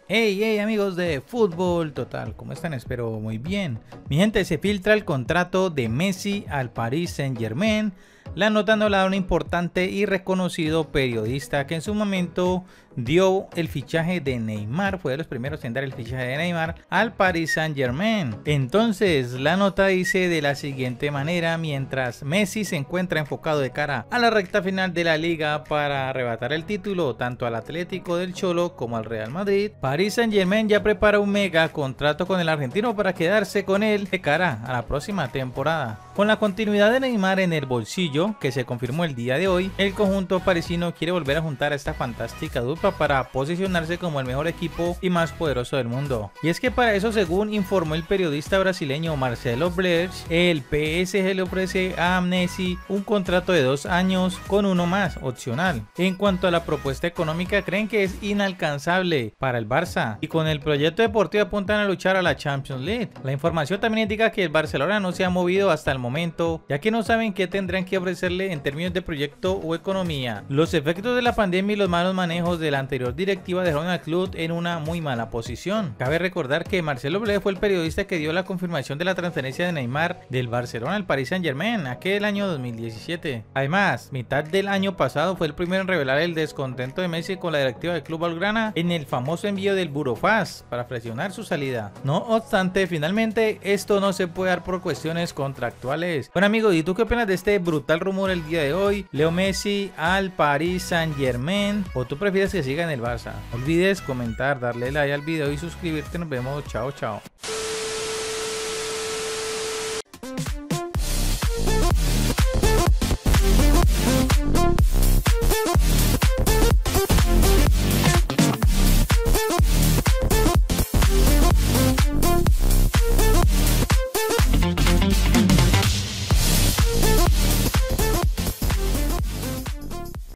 Hey, hey amigos de Fútbol Total, ¿cómo están? Espero muy bien. Mi gente, se filtra el contrato de Messi al Paris Saint-Germain. La nota nos la da un importante y reconocido periodista que en su momento dio el fichaje de Neymar, fue de los primeros en dar el fichaje de Neymar al Paris Saint-Germain. Entonces la nota dice de la siguiente manera: mientras Messi se encuentra enfocado de cara a la recta final de la liga para arrebatar el título tanto al Atlético del Cholo como al Real Madrid, Paris Saint-Germain ya prepara un mega contrato con el argentino para quedarse con él de cara a la próxima temporada. Con la continuidad de Neymar en el bolsillo, que se confirmó el día de hoy, el conjunto parisino quiere volver a juntar a esta fantástica dupla para posicionarse como el mejor equipo y más poderoso del mundo. Y es que para eso, según informó el periodista brasileño Marcelo Bleich, el PSG le ofrece a Messi un contrato de 2 años con uno más opcional. En cuanto a la propuesta económica, creen que es inalcanzable para el Barça y con el proyecto deportivo apuntan a luchar a la Champions League. La información también indica que el Barcelona no se ha movido hasta el momento, ya que no saben qué tendrán que ofrecerle en términos de proyecto o economía. Los efectos de la pandemia y los malos manejos de la anterior directiva dejaron al club en una muy mala posición. Cabe recordar que Marcelo Bleich fue el periodista que dio la confirmación de la transferencia de Neymar del Barcelona al Paris Saint-Germain aquel año 2017. Además, mitad del año pasado fue el primero en revelar el descontento de Messi con la directiva del club blaugrana en el famoso envío del Burofax para presionar su salida. No obstante, finalmente esto no se puede dar por cuestiones contractuales. Bueno amigos, ¿y tú qué opinas de este brutal rumor el día de hoy? Leo Messi al Paris Saint-Germain, o tú prefieres que siga en el Barça. No olvides comentar, darle like al video y suscribirte. Nos vemos, chao chao.